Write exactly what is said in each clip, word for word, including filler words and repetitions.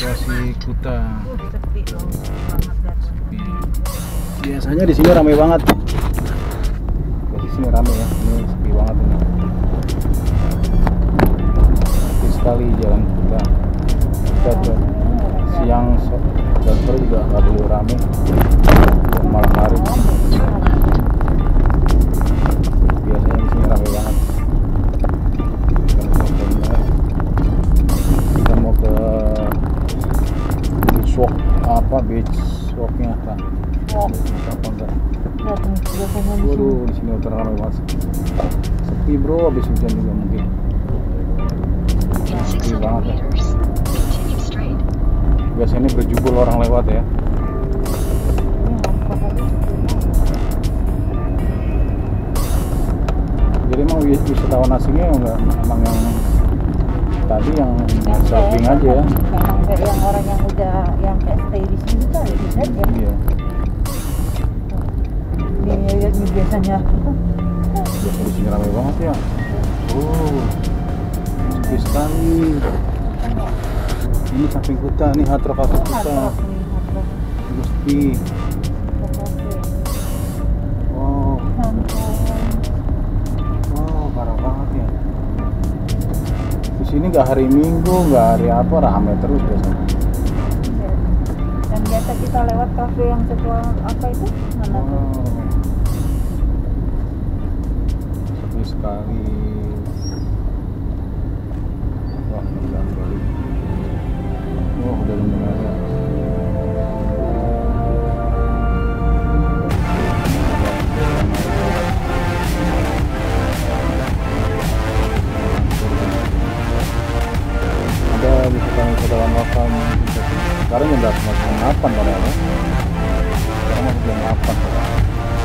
situasi Kuta. Sepi loh, banget dan Sepi. Biasanya di sini ramai banget. Di sini ramai ya, ini sepi banget ini. Sepi sekali jalan Kuta. Kita tuh siang so- dan sore juga nggak boleh ramai. Dan malam hari biasanya di sini ramai banget. Kita mau ke beach walk apa beach walknya kan? Walk. Apa enggak? datang biasanya di Waduh, di sini udah ramai banget. Sepi bro, habis hujan juga mungkin. In Sepi six hundred banget ya. meters, continue straight. Biasanya berjubel orang lewat ya. Jadi emang wis- wisatawan asingnya enggak emang yang tadi yang surfing aja ya. Memang kayak yang orang yang udah yang kayak stay di sini kan bisa aja. Iya. Ini lihat nih biasanya. Biasa di sini ramai banget ya. Oh, sepi sekali. Ini samping Kuta nih, Hard Rock Cafe Kuta. Hard Rock nih, Hard Rock. Itu sepi. Cafe. Wow, Santai. wow, parah banget ya. Di sini nggak hari Minggu, nggak hari apa, ramai terus biasanya. Dan biasa kita lewat kafe yang setelah apa itu? Mana tuh? Wow, sepi sekali. Wah, indah sekali. Wah, udah lumayan ya. Ada wisatawan-wisatawan lokal sekarang jam berapa? Masih jam delapan padahal ya. Sekarang masih jam delapan padahal.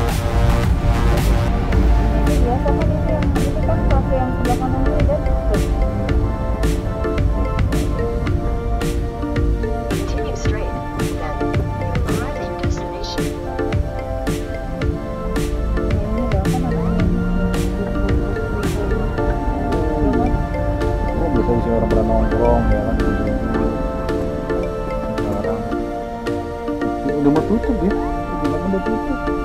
Biasa kan itu yang itu kan kafe yang sebelah kanan itu udah tutup. Continue straight. Then, you'll arrive at your destination. Ini loh kan namanya Oh, biasa di sini orang pada nongkrong ya kan. Sekarang udah mau tutup ya, udah udah tutup.